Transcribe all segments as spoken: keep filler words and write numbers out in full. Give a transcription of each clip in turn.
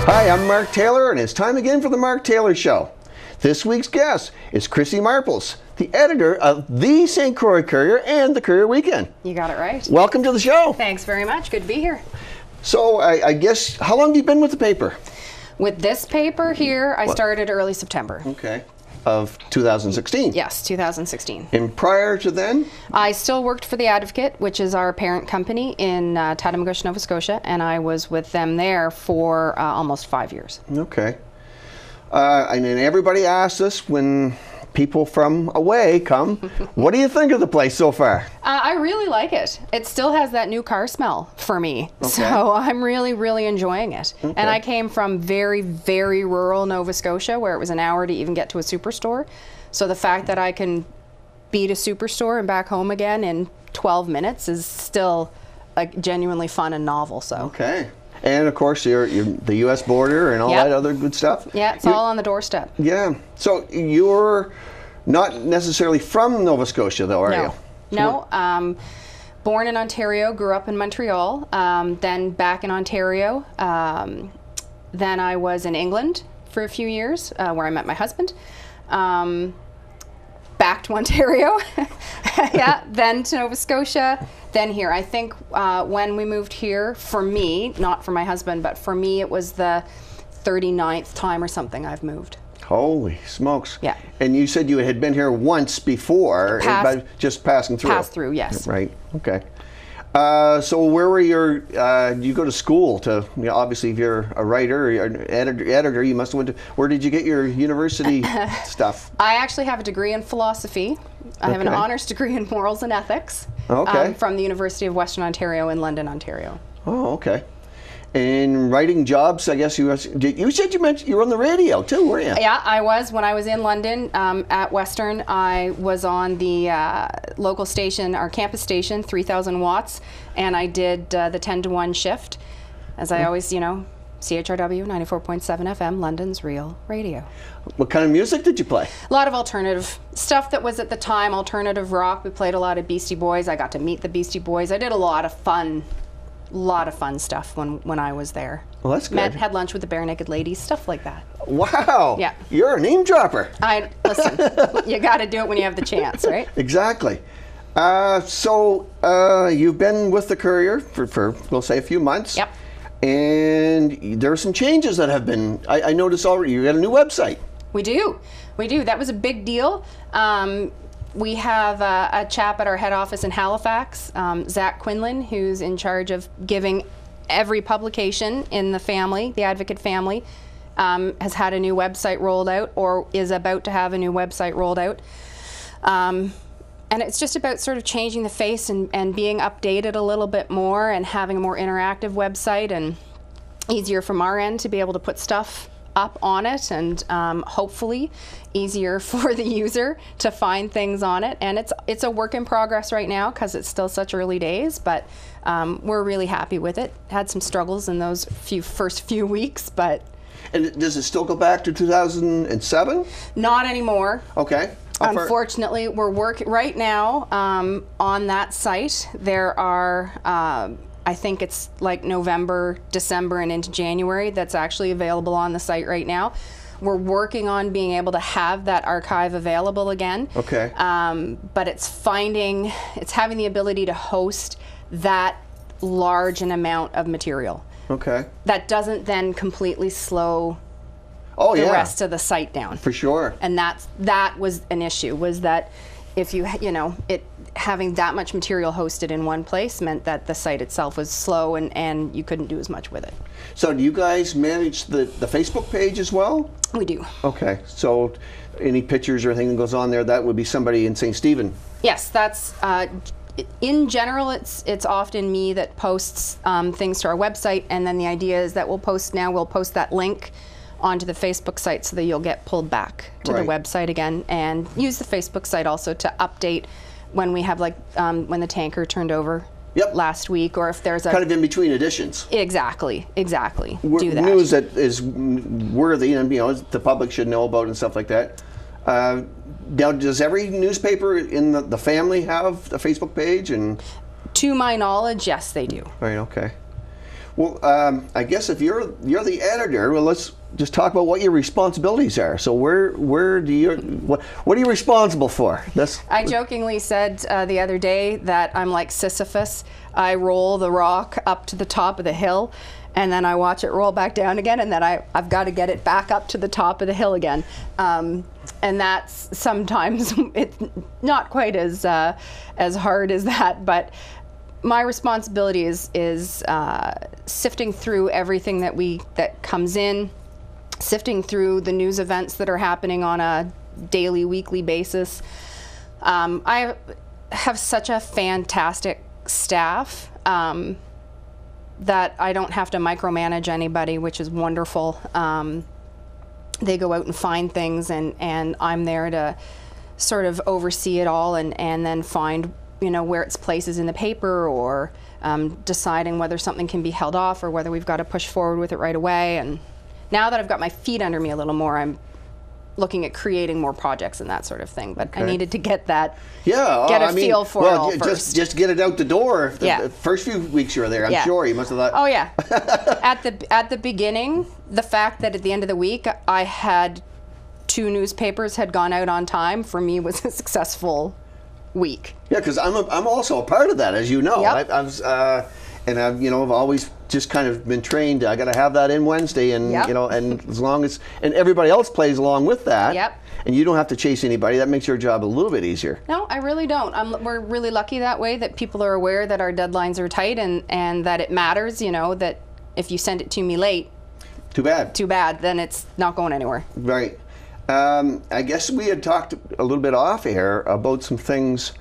Hi, I'm Mark Taylor, and it's time again for the Mark Taylor Show. This week's guest is Krisi Marples, the editor of the Saint Croix Courier and the Courier Weekend. You got it right. Welcome to the show. Thanks very much. Good to be here. So, I, I guess, how long have you been with the paper? With this paper here, I what? started early September. Okay. Of two thousand sixteen? Yes, two thousand sixteen. And prior to then? I still worked for the Advocate, which is our parent company in uh, Tatamagouche, Nova Scotia, and I was with them there for uh, almost five years. Okay. Uh, and then everybody asks us when people from away come, what do you think of the place so far? Uh, I really like it. It still has that new car smell for me. Okay. So I'm really, really enjoying it. Okay. And I came from very, very rural Nova Scotia where it was an hour to even get to a superstore. So the fact that I can beat a superstore and back home again in twelve minutes is still like genuinely fun and novel. So. Okay. And of course, you're, you're the U S border and all yep. that other good stuff. Yeah, it's you, all on the doorstep. Yeah. So you're not necessarily from Nova Scotia, though, are no. you? No. Um, born in Ontario, grew up in Montreal, um, then back in Ontario. Um, then I was in England for a few years, uh, where I met my husband. Um, back to Ontario. Yeah. Then to Nova Scotia. Then here. I think uh, when we moved here, for me, not for my husband, but for me, it was the thirty-ninth time or something I've moved. Holy smokes. Yeah. And you said you had been here once before, Pass, by just passing through. Passed through, yes. Right. Okay. Uh, so where were your, uh, you go to school to, you know, obviously if you're a writer or an editor, editor, you must have went to, where did you get your university stuff? I actually have a degree in philosophy. I okay. have an honors degree in morals and ethics. Okay. Um, from the University of Western Ontario in London, Ontario. Oh, okay. And writing jobs, I guess you you said you mentioned you were on the radio too, weren't you? Yeah, I was. When I was in London um, at Western, I was on the uh, local station, our campus station, three thousand watts, and I did uh, the ten to one shift, as I always, you know, C H R W ninety-four point seven F M, London's real radio. What kind of music did you play? A lot of alternative stuff that was at the time, alternative rock. We played a lot of Beastie Boys. I got to meet the Beastie Boys. I did a lot of fun lot of fun stuff when when I was there. Well, that's good. Met, had lunch with the Bare Naked Ladies, stuff like that. Wow. Yeah. You're a name dropper. I listen. You got to do it when you have the chance, right? Exactly. Uh, so uh, you've been with the Courier for, for we'll say a few months. Yep. And there are some changes that have been. I, I noticed already. You got a new website. We do. We do. That was a big deal. Um, We have a, a chap at our head office in Halifax, um, Zach Quinlan, who's in charge of giving every publication in the family, the Advocate family, um, has had a new website rolled out or is about to have a new website rolled out. Um, and it's just about sort of changing the face and, and being updated a little bit more and having a more interactive website and easier from our end to be able to put stuff up on it, and um, hopefully easier for the user to find things on it. And it's it's a work in progress right now because it's still such early days, but um, we're really happy with it. Had some struggles in those few first few weeks, but. And does it still go back to two thousand seven? Not anymore. Okay. Unfortunately, we're working right now um, on that site. There are uh, I think it's like November, December, and into January that's actually available on the site right now. We're working on being able to have that archive available again. Okay. Um, but it's finding, it's having the ability to host that large an amount of material. Okay. That doesn't then completely slow oh, the yeah. rest of the site down. For sure. And that's, that was an issue, was that if you, you know, it having that much material hosted in one place meant that the site itself was slow and, and you couldn't do as much with it. So do you guys manage the, the Facebook page as well? We do. Okay, so any pictures or anything that goes on there, that would be somebody in Saint Stephen? Yes, that's, uh, in general, it's it's often me that posts um, things to our website, and then the idea is that we'll post now, we'll post that link onto the Facebook site so that you'll get pulled back to right. the website again, and use the Facebook site also to update when we have, like, um, when the tanker turned over yep. last week, or if there's a... Kind of in between editions. Exactly, exactly. W do that. News that is worthy and, you know, the public should know about and stuff like that. Uh, now, does every newspaper in the, the family have a Facebook page? And to my knowledge, yes, they do. Right, okay. Well, um, I guess if you're you're the editor, well, let's just talk about what your responsibilities are. So where where do you what what are you responsible for? That's I jokingly said uh, the other day that I'm like Sisyphus. I roll the rock up to the top of the hill, and then I watch it roll back down again, and then I I've got to get it back up to the top of the hill again. Um, and that's sometimes it's not quite as uh, as hard as that, but my responsibility is is uh, sifting through everything that we that comes in, sifting through the news events that are happening on a daily, weekly basis. Um, I have such a fantastic staff um, that I don't have to micromanage anybody, which is wonderful. Um, they go out and find things, and and I'm there to sort of oversee it all, and and then find, you know, where its place is in the paper, or um, deciding whether something can be held off or whether we've got to push forward with it right away. And now that I've got my feet under me a little more, I'm looking at creating more projects and that sort of thing. But okay. I needed to get that, yeah, get uh, a I mean, feel for well, it all just, first. Just get it out the door. The, yeah. the first few weeks you were there, I'm yeah. sure you must have thought. Oh yeah. at the at the beginning, the fact that at the end of the week I had two newspapers had gone out on time, for me was a successful week. Yeah, because I'm a, I'm also a part of that, as you know. Yep. I, I've uh, and I've you know I've always just kind of been trained. I got to have that in Wednesday, and yep. you know, and as long as and everybody else plays along with that. Yep. And you don't have to chase anybody. That makes your job a little bit easier. No, I really don't. I'm, we're really lucky that way, that people are aware that our deadlines are tight, and and that it matters. You know, that if you send it to me late, too bad. Too bad. Then it's not going anywhere. Right. Um, I guess we had talked a little bit off air about some things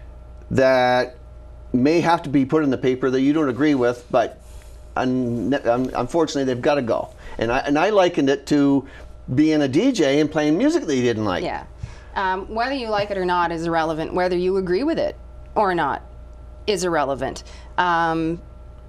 that may have to be put in the paper that you don't agree with, but un un unfortunately they've got to go. And I, and I likened it to being a D J and playing music that you didn't like. Yeah. Um, whether you like it or not is irrelevant. Whether you agree with it or not is irrelevant. Um,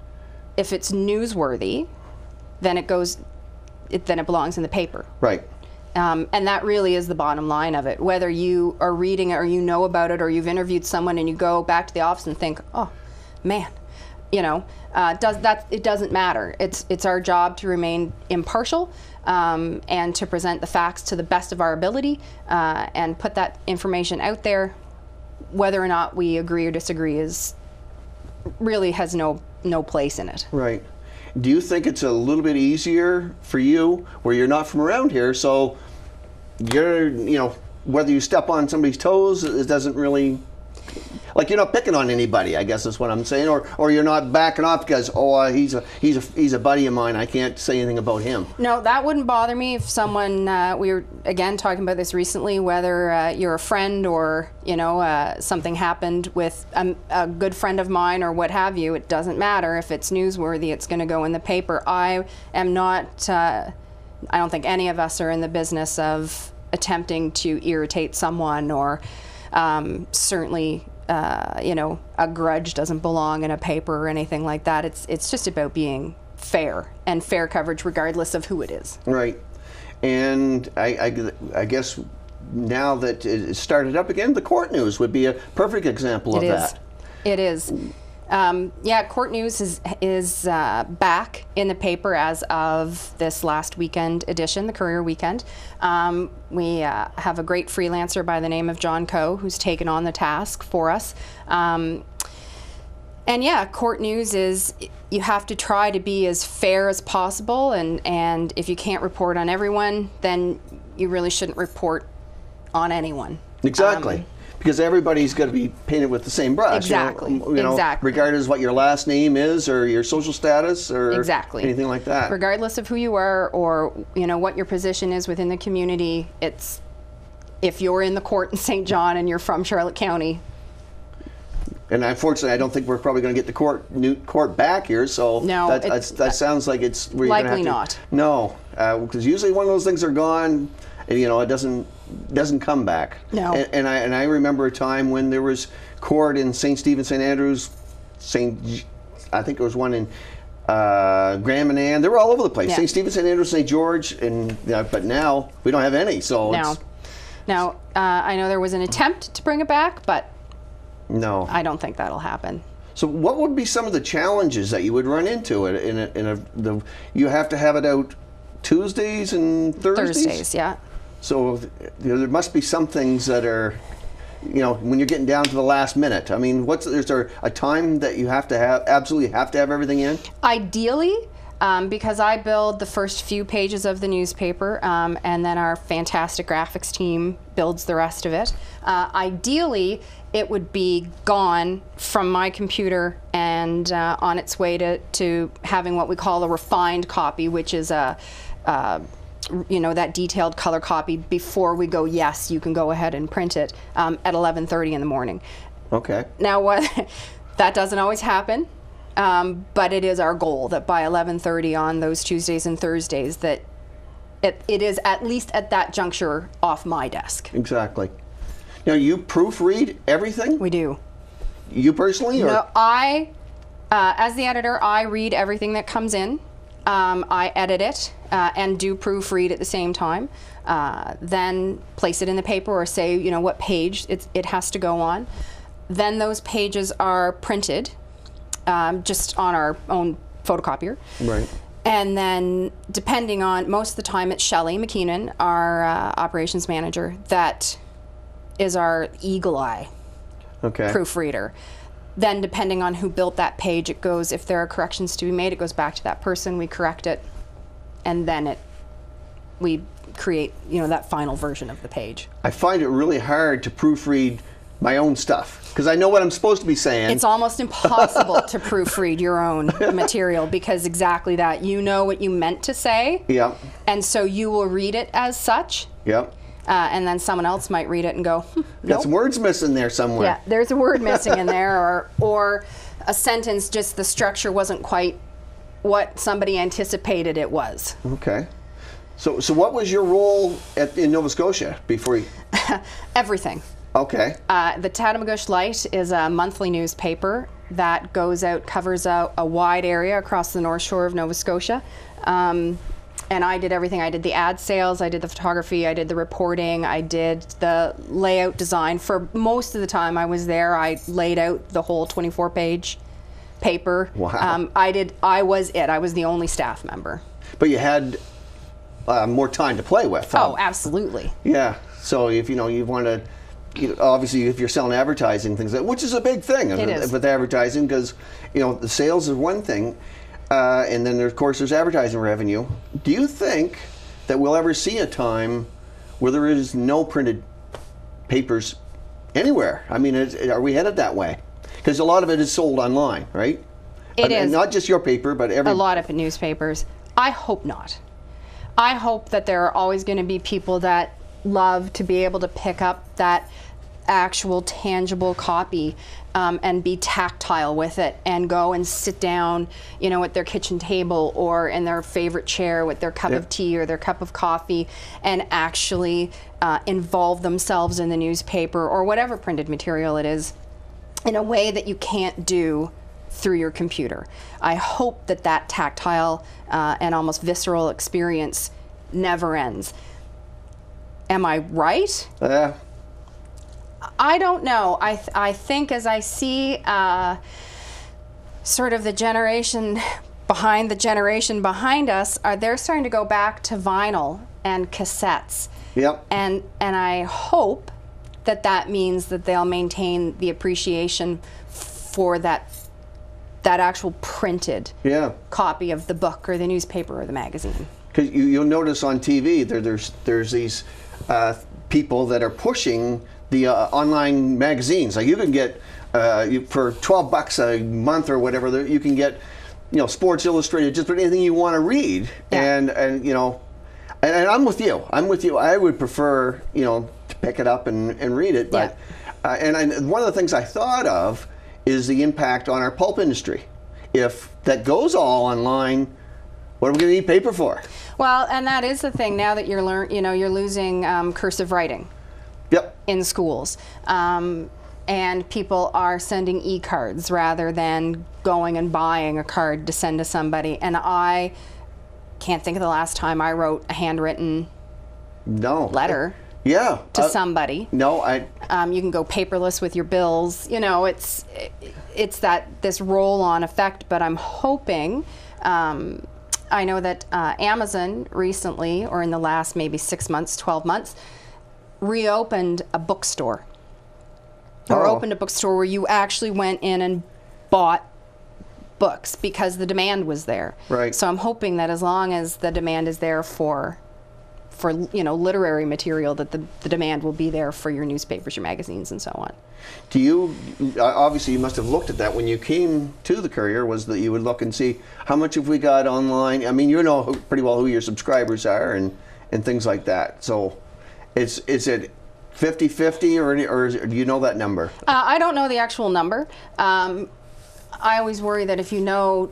if it's newsworthy, then it goes, it, then it belongs in the paper. Right. Um, and that really is the bottom line of it. Whether you are reading it or you know about it, or you've interviewed someone and you go back to the office and think, oh, man, you know, uh, does that? It doesn't matter. It's it's our job to remain impartial um, and to present the facts to the best of our ability uh, and put that information out there. Whether or not we agree or disagree is really has no no place in it. Right. Do you think it's a little bit easier for you where you're not from around here, so you're, you know, whether you step on somebody's toes, it doesn't really, like, you're not picking on anybody, I guess is what I'm saying, or or you're not backing off because, oh, uh, he's a he's a he's a buddy of mine, I can't say anything about him. No, that wouldn't bother me if someone, uh, we were again talking about this recently, whether uh, you're a friend or, you know, uh, something happened with a, a good friend of mine or what have you. It doesn't matter if it's newsworthy, it's going to go in the paper. I am not, uh, I don't think any of us are in the business of attempting to irritate someone, or um, certainly Uh, you know, a grudge doesn't belong in a paper or anything like that. It's it's just about being fair, and fair coverage regardless of who it is. Right. And I, I, I guess now that it started up again, the court news would be a perfect example of It is. that. It is. Um, yeah, court news is is uh, back in the paper as of this last weekend edition, the Courier weekend. Um, we uh, have a great freelancer by the name of John Coe who's taken on the task for us. Um, and yeah, court news is, you have to try to be as fair as possible, and, and if you can't report on everyone, then you really shouldn't report on anyone. Exactly. Um, Because everybody's got to be painted with the same brush. Exactly. You know, you know, exactly. regardless what your last name is or your social status or exactly. anything like that. Regardless of who you are, or you know what your position is within the community, it's, if you're in the court in Saint John and you're from Charlotte County. And unfortunately, I don't think we're probably going to get the court new court back here. So no, that, that's, that sounds like it's where you're likely gonna have not. to, no, because uh, usually when those things are gone, you know, it doesn't doesn't come back. No. And, and I and I remember a time when there was court in Saint Stephen, Saint Andrews, Saint I think there was one in uh, Graham and Ann. They were all over the place. Yeah. Saint Stephen, Saint Andrews, Saint George, and uh, but now we don't have any. So no. It's, now uh, I know there was an attempt to bring it back, but no, I don't think that'll happen. So what would be some of the challenges that you would run into it in a, in a the you have to have it out Tuesdays and Thursdays? Thursdays, yeah. So you know, there must be some things that are, you know, when you're getting down to the last minute. I mean, what's is there a time that you have to have absolutely have to have everything in? Ideally, um, because I build the first few pages of the newspaper, um, and then our fantastic graphics team builds the rest of it. Uh, ideally, it would be gone from my computer and uh, on its way to, to having what we call a refined copy, which is a, uh, you know, that detailed color copy before we go, yes, you can go ahead and print it, um, at eleven thirty in the morning. Okay. Now, what that doesn't always happen, um, but it is our goal that by eleven thirty on those Tuesdays and Thursdays that it, it is at least at that juncture off my desk. Exactly. Now, you proofread everything? We do. You personally? Or? No, I, uh, as the editor, I read everything that comes in. Um, I edit it uh, and do proofread at the same time. Uh, then place it in the paper or say, you know, what page it's, it has to go on. Then those pages are printed um, just on our own photocopier. Right. And then, depending on, most of the time it's Shelley McKeenan, our uh, operations manager, that is our eagle eye Okay. proofreader. Then, depending on who built that page, it goes, if there are corrections to be made, it goes back to that person, we correct it, and then it, we create, you know, that final version of the page. I find it really hard to proofread my own stuff because I know what I'm supposed to be saying. It's almost impossible to proofread your own material because exactly that. You know what you meant to say, Yeah. and so you will read it as such. Yep. Uh, and then someone else might read it and go, hm, Got nope. some words missing there somewhere. Yeah, there's a word missing in there, or or a sentence, just the structure wasn't quite what somebody anticipated it was. Okay. So, so what was your role at, in Nova Scotia before you? Everything. Okay. Uh, the Tatamagouche Light is a monthly newspaper that goes out, covers out a wide area across the North Shore of Nova Scotia. Um, And I did everything. I did the ad sales, I did the photography, I did the reporting, I did the layout design. For most of the time I was there, I laid out the whole twenty-four page paper. Wow. Um, I did. I was it. I was the only staff member. But you had uh, more time to play with. huh? Oh, absolutely. Yeah. So if you know you want to, you know, obviously if you're selling advertising things, which is a big thing It is. with advertising, because you know the sales is one thing. Uh, and then, there, of course, there's advertising revenue. Do you think that we'll ever see a time where there is no printed papers anywhere? I mean, is, are we headed that way? Because a lot of it is sold online, right? It and, is. And not just your paper, but every... A lot of newspapers. I hope not. I hope that there are always going to be people that love to be able to pick up that actual tangible copy um, and be tactile with it and go and sit down, you know, at their kitchen table or in their favorite chair with their cup Yeah. of tea or their cup of coffee and actually uh, involve themselves in the newspaper or whatever printed material it is in a way that you can't do through your computer. I hope that that tactile uh, and almost visceral experience never ends. Am I right? Uh, I don't know. I, th I think as I see uh, sort of the generation behind the generation behind us, are they're starting to go back to vinyl and cassettes. yep. And, and I hope that that means that they'll maintain the appreciation for that, that actual printed Yeah. copy of the book or the newspaper or the magazine. Because you, you'll notice on T V there, there's there's these uh, people that are pushing the uh, online magazines. Like you can get uh, you, for twelve bucks a month or whatever, there, you can get you know Sports Illustrated, just about anything you want to read. Yeah. And and you know, and, and I'm with you. I'm with you. I would prefer you know to pick it up and, and read it. But Yeah. uh, and I, one of the things I thought of is the impact on our pulp industry. If that goes all online, what are we going to need paper for? Well, and that is the thing now that you're learn, you know, you're losing um, cursive writing Yep. in schools, um, and people are sending e-cards rather than going and buying a card to send to somebody. And I can't think of the last time I wrote a handwritten No. letter. Yeah. to uh, somebody. No, I. Um, you can go paperless with your bills. You know, it's it's that this roll-on effect. But I'm hoping. Um, I know that uh, Amazon recently, or in the last maybe six months, twelve months, reopened a bookstore. Or Oh. opened a bookstore where you actually went in and bought books because the demand was there. Right. So I'm hoping that as long as the demand is there for, for you know, literary material, that the, the demand will be there for your newspapers, your magazines, and so on. Do you, uh, obviously you must have looked at that when you came to the Courier, was that you would look and see how much have we got online? I mean, you know who, pretty well who your subscribers are and, and things like that. So it's, is it fifty fifty or, or is it, do you know that number? Uh, I don't know the actual number. Um, I always worry that if you know,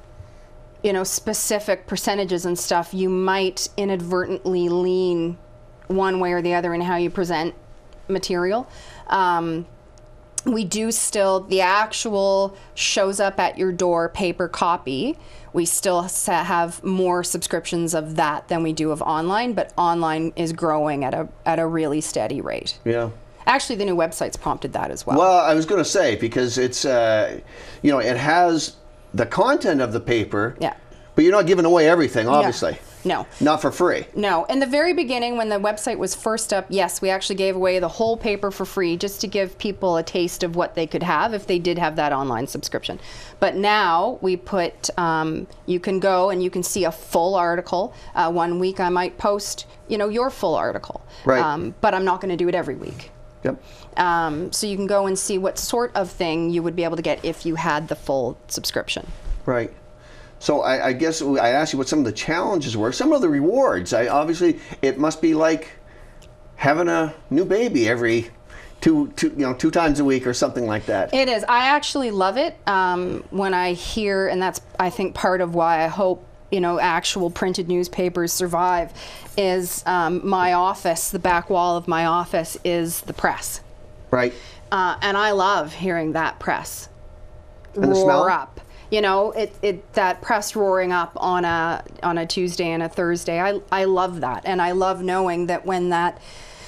you know, specific percentages and stuff, you might inadvertently lean one way or the other in how you present material. Um, we do still, the actual shows up at your door paper copy, we still have more subscriptions of that than we do of online, but online is growing at a, at a really steady rate. Yeah. Actually, the new website's prompted that as well. Well, I was going to say, because it's, uh, you know, it has the content of the paper, Yeah. but you're not giving away everything, obviously. Yeah. No. Not for free. No. In the very beginning, when the website was first up, yes, we actually gave away the whole paper for free just to give people a taste of what they could have if they did have that online subscription. But now we put, um, you can go and you can see a full article. Uh, one week I might post, you know, your full article. Right. Um, but I'm not going to do it every week. Yep. Um, so you can go and see what sort of thing you would be able to get if you had the full subscription. Right. So I, I guess I asked you what some of the challenges were. Some of the rewards. I obviously it must be like having a new baby every two, two you know two times a week or something like that. It is. I actually love it um, when I hear, and that's I think part of why I hope you know actual printed newspapers survive, is um, my office. The back wall of my office is the press. Right. Uh, and I love hearing that press And the roar smell? up. You know, it, it that press roaring up on a on a Tuesday and a Thursday. I I love that, and I love knowing that when that,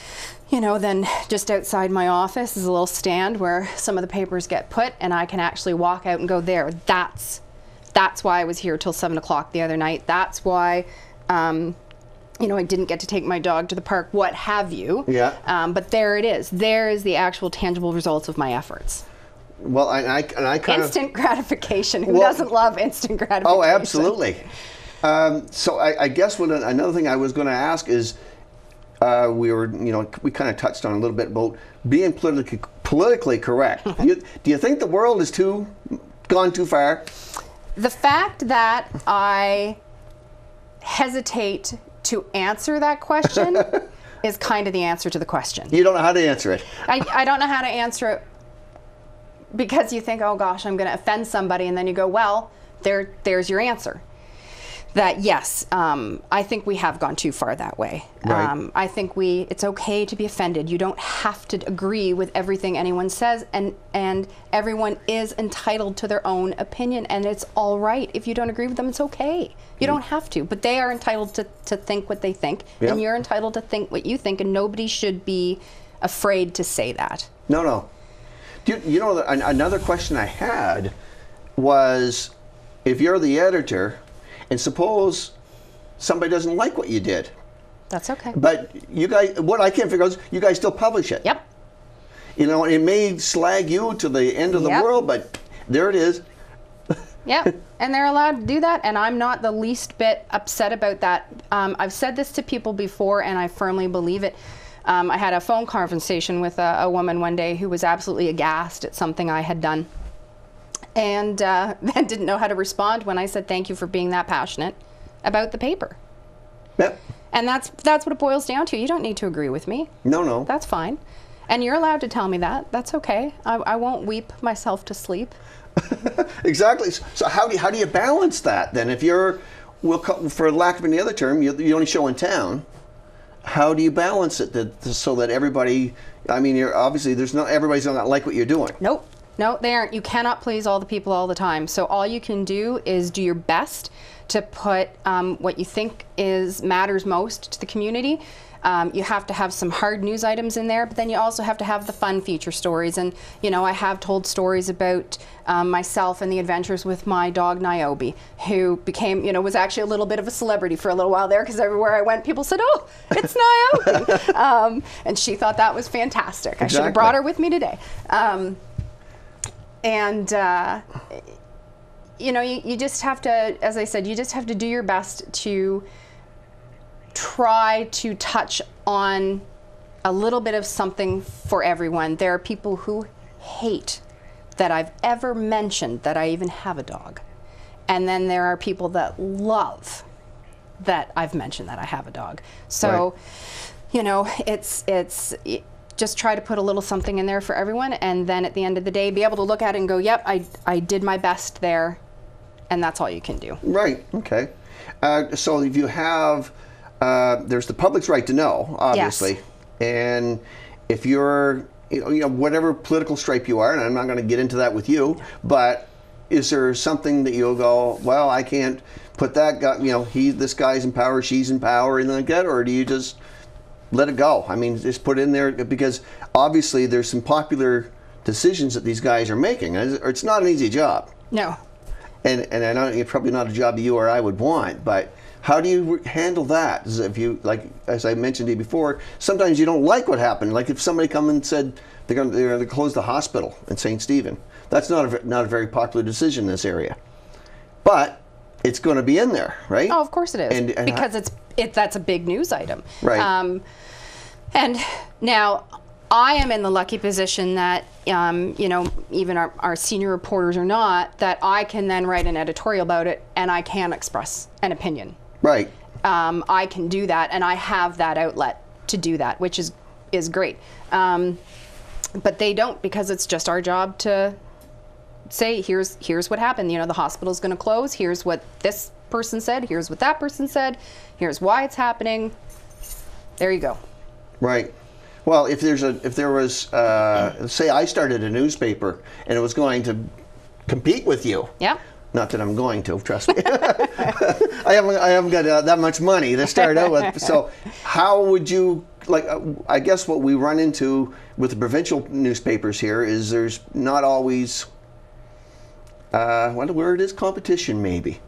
you know, then just outside my office is a little stand where some of the papers get put, and I can actually walk out and go there. That's that's why I was here till seven o'clock the other night. That's why. Um, you know, I didn't get to take my dog to the park, what have you. Yeah. Um, but there it is. There is the actual tangible results of my efforts. Well, I, I and I kind Instant of gratification. Who Well- doesn't love instant gratification? oh, absolutely. Um, so I, I guess what another thing I was going to ask is, uh, we were, you know, we kind of touched on a little bit about being politically politically correct. do, you, do you think the world is too gone too far? The fact that I hesitate to answer that question is kind of the answer to the question. You don't know how to answer it. I, I don't know how to answer it because you think, oh gosh, I'm going to offend somebody, and then you go, well, there, there's your answer. That yes, um, I think we have gone too far that way. Right. Um, I think we, it's okay to be offended. You don't have to agree with everything anyone says, and and everyone is entitled to their own opinion, and it's all right. If you don't agree with them, it's okay. You don't have to, but they are entitled to, to think what they think, Yep. and you're entitled to think what you think, and nobody should be afraid to say that. No, no. Do you, you know, an, another question I had was, if you're the editor, and suppose somebody doesn't like what you did, That's okay. but you guys, what I can't figure out is you guys still publish it. Yep. You know, it may slag you to the end of the Yep. world, but there it is. Yeah, and they're allowed to do that, and I'm not the least bit upset about that. Um, I've said this to people before, and I firmly believe it. Um, I had a phone conversation with a, a woman one day who was absolutely aghast at something I had done, and uh, then didn't know how to respond when I said thank you for being that passionate about the paper. Yep. And that's that's what it boils down to. You don't need to agree with me. No, no. That's fine. And you're allowed to tell me that. That's okay. I, I won't weep myself to sleep. Exactly. So how do you, how do you balance that then? If you're, we'll call, for lack of any other term, you're the only show in town. How do you balance it that, so that everybody? I mean, you're obviously there's not everybody's not like what you're doing. Nope. No, they aren't. You cannot please all the people all the time. So all you can do is do your best to put um, what you think is matters most to the community. Um, you have to have some hard news items in there, but then you also have to have the fun feature stories. And, you know, I have told stories about um, myself and the adventures with my dog, Niobe, who became, you know, was actually a little bit of a celebrity for a little while there, because everywhere I went, people said, oh, it's Niobe. um, and she thought that was fantastic. Exactly. I should have brought her with me today. Um, and, uh, you know, you, you just have to, as I said, you just have to do your best to try to touch on a little bit of something for everyone. There are people who hate that I've ever mentioned that I even have a dog. And then there are people that love that I've mentioned that I have a dog. So, right. you know, it's, it's, it, just try to put a little something in there for everyone, and then at the end of the day, be able to look at it and go, yep, I, I did my best there, and that's all you can do. Right, okay. Uh, so if you have, Uh, there's the public's right to know, obviously, yes. and if you're, you know, you know, whatever political stripe you are, and I'm not going to get into that with you, but is there something that you'll go, well, I can't put that guy, you know, he, this guy's in power, she's in power, and like that, or do you just let it go? I mean, just put it in there, because obviously there's some popular decisions that these guys are making. It's not an easy job. No. And and I know it's probably not a job that you or I would want, but how do you handle that? If you, like, as I mentioned to you before, sometimes you don't like what happened. Like if somebody come and said they're going to, they're going to close the hospital in Saint Stephen, that's not a not a very popular decision in this area, but it's going to be in there, right? Oh, of course it is, and, and because it's it that's a big news item, right? Um, and now I am in the lucky position that um, you know, even our, our senior reporters are not, that I can then write an editorial about it and I can express an opinion. Right. Um, I can do that, and I have that outlet to do that, which is is great. Um, but they don't, because it's just our job to say, here's here's what happened. You know, the hospital's going to close. Here's what this person said. Here's what that person said. Here's why it's happening. There you go. Right. Well, if there's a if there was uh, say I started a newspaper and it was going to compete with you. Yeah. Not that I'm going to, trust me. I haven't, I haven't got uh, that much money to start out with. So how would you, like, uh, I guess what we run into with the provincial newspapers here is there's not always, uh, what the word is, competition maybe.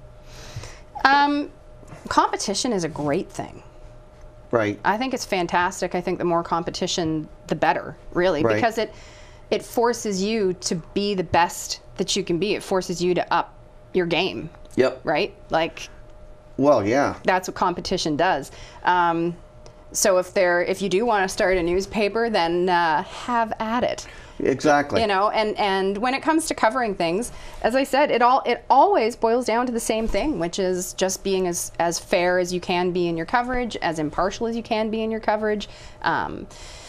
Um, competition is a great thing. Right. I think it's fantastic. I think the more competition, the better, really, right. because it, it forces you to be the best that you can be. It forces you to up your game. Yep. Right? Like, well, yeah. That's what competition does. Um, so if there, if you do want to start a newspaper, then uh, have at it. Exactly. You know, and and when it comes to covering things, as I said, it all it always boils down to the same thing, which is just being as as fair as you can be in your coverage, as impartial as you can be in your coverage. Um,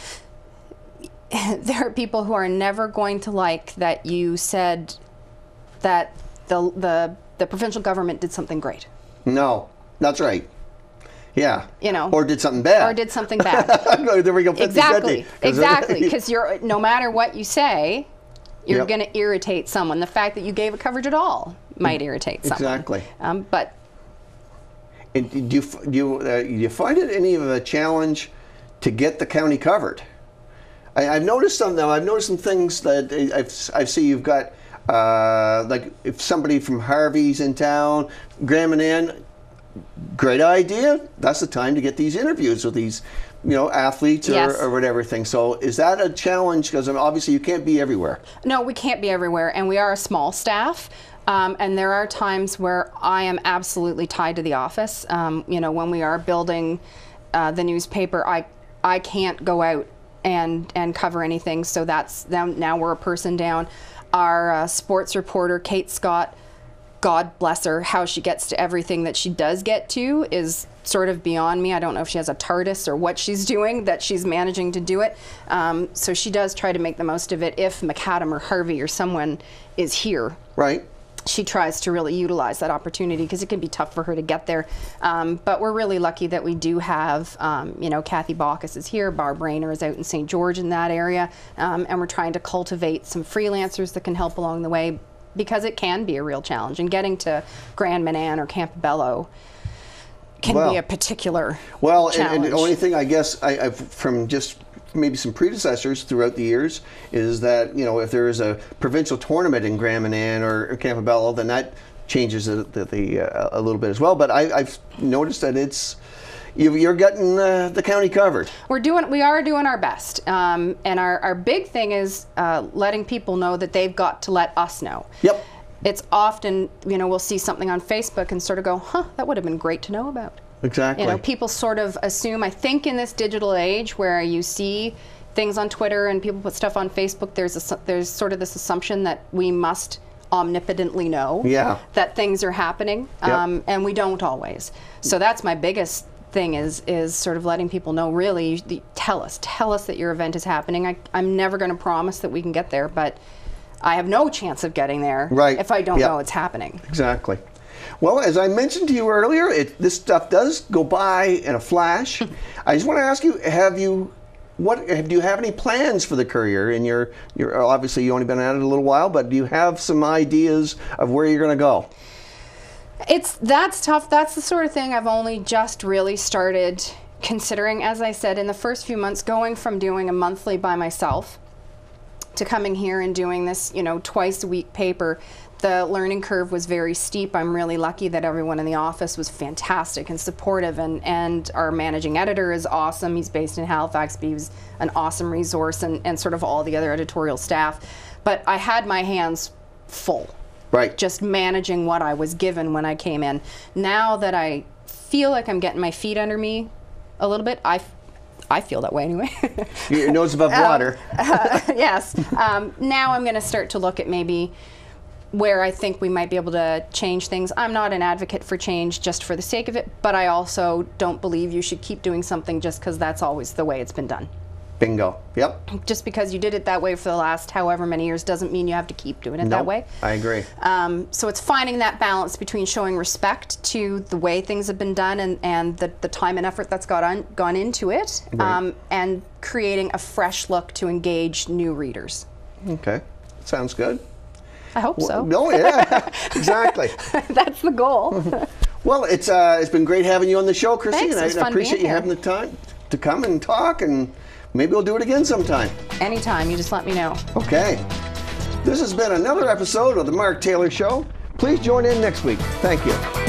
there are people who are never going to like that you said that the the the provincial government did something great. No, that's right. Yeah. You know. Or did something bad. Or did something bad. There we go. Exactly. Exactly. Because you're no matter what you say, you're yep. going to irritate someone. The fact that you gave a coverage at all might irritate someone. Exactly. Um, but. And do you do you, uh, do you find it any of a challenge to get the county covered? I, I've noticed some though. I've noticed some things that I've I've seen you've got. Uh, like if somebody from Harvey's in town, Graham in, great idea. That's the time to get these interviews with these, you know, athletes or, yes. or whatever thing. So is that a challenge? Because obviously you can't be everywhere. No, we can't be everywhere, and we are a small staff. Um, and there are times where I am absolutely tied to the office. Um, you know, when we are building uh, the newspaper, I I can't go out and and cover anything. So that's now now we're a person down. Our uh, sports reporter, Kate Scott, God bless her, how she gets to everything that she does get to is sort of beyond me. I don't know if she has a TARDIS or what she's doing, that she's managing to do it. Um, so she does try to make the most of it if McAdam or Harvey or someone is here. Right. she tries to really utilize that opportunity because it can be tough for her to get there. Um, but we're really lucky that we do have, um, you know, Kathy Baucus is here, Barb Rayner is out in Saint George in that area, um, and we're trying to cultivate some freelancers that can help along the way, because it can be a real challenge. And getting to Grand Manan or Campobello can well, be a particular well, challenge. and, and the only thing I guess I, I've from just maybe some predecessors throughout the years is that, you know, if there is a provincial tournament in Grand Manan or, or Campobello, then that changes the, the, the uh, a little bit as well. But I, I've noticed that it's you, you're getting uh, the county covered. We're doing, we are doing our best, um, and our, our big thing is uh, letting people know that they've got to let us know. Yep. It's often, you know, we'll see something on Facebook and sort of go, huh, that would have been great to know about. Exactly. You know, people sort of assume, I think in this digital age where you see things on Twitter and people put stuff on Facebook, there's a, there's sort of this assumption that we must omnipotently know yeah. that things are happening, yep. um, and we don't always. So that's my biggest thing is is sort of letting people know, really, the, tell us, tell us that your event is happening. I, I'm never going to promise that we can get there, but I have no chance of getting there right. if I don't yep. know it's happening. Exactly. Well, as I mentioned to you earlier, it, this stuff does go by in a flash. I just want to ask you: Have you, what? Do you have any plans for the Courier? And you're, you're obviously you only been at it a little while, but do you have some ideas of where you're going to go? It's that's tough. That's the sort of thing I've only just really started considering. As I said, in the first few months, going from doing a monthly by myself to coming here and doing this, you know, twice a week paper. The learning curve was very steep. I'm really lucky that everyone in the office was fantastic and supportive, and, and our managing editor is awesome. He's based in Halifax, but he was an awesome resource, and, and sort of all the other editorial staff. But I had my hands full. Right. Just managing what I was given when I came in. Now that I feel like I'm getting my feet under me a little bit, I I feel that way anyway. Your nose above water. uh, uh, yes. Um, now I'm going to start to look at maybe where I think we might be able to change things. I'm not an advocate for change just for the sake of it, but I also don't believe you should keep doing something just because that's always the way it's been done. Bingo. Yep. Just because you did it that way for the last however many years doesn't mean you have to keep doing it nope, that way. I agree. Um, so it's finding that balance between showing respect to the way things have been done and, and the, the time and effort that's got on, gone into it, right. um, and creating a fresh look to engage new readers. Okay. Sounds good. I hope so. No, yeah, exactly. That's the goal. Well, it's uh, it's been great having you on the show, Krisi, Thanks, and I, it was fun appreciate being you here. having the time to come and talk, and maybe we'll do it again sometime. Anytime, you just let me know. Okay. This has been another episode of The Mark Taylor Show. Please join in next week. Thank you.